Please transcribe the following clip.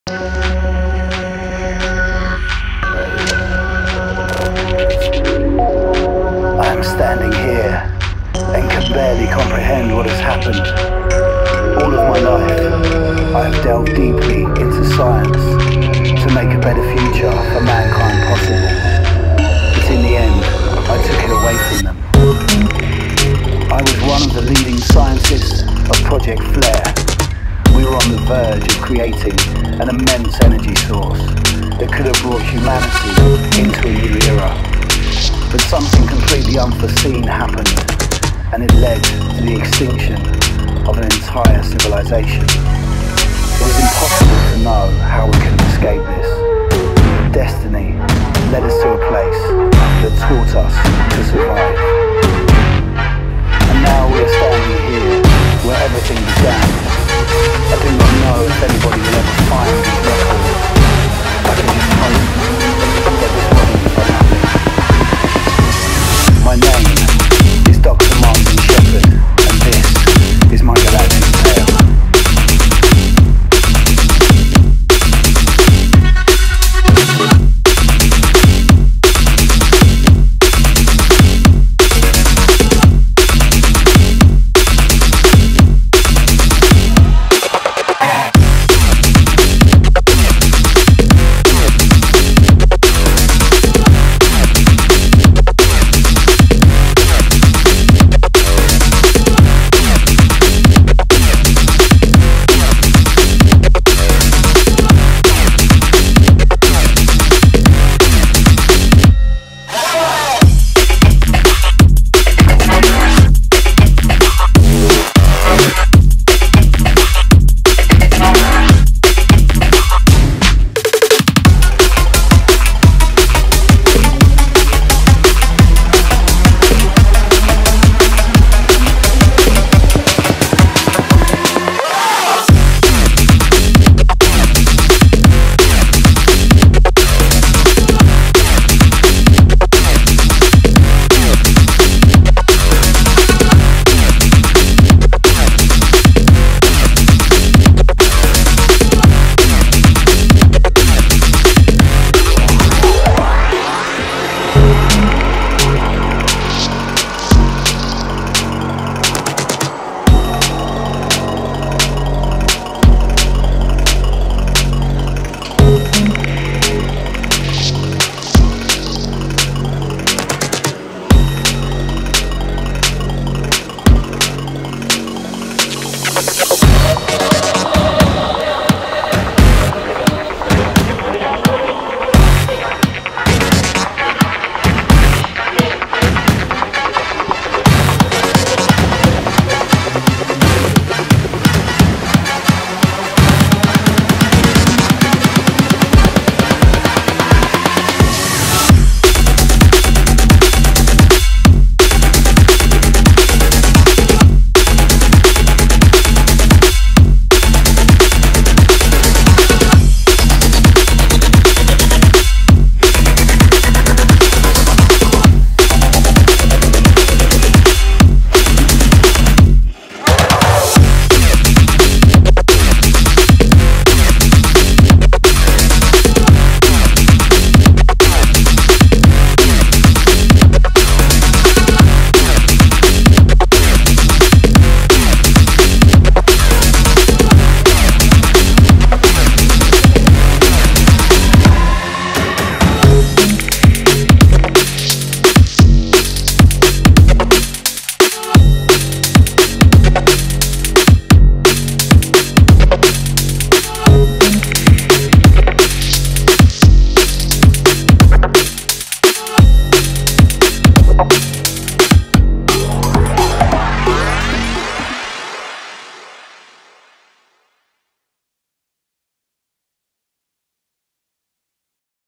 I am standing here and can barely comprehend what has happened. All of my life, I have delved deeply into science to make a better future for mankind possible. But in the end, I took it away from them. I was one of the leading scientists of Project Flare. We were on the verge of creating an immense energy source that could have brought humanity into a new era. But something completely unforeseen happened, and it led to the extinction of an entire civilization. It is impossible to know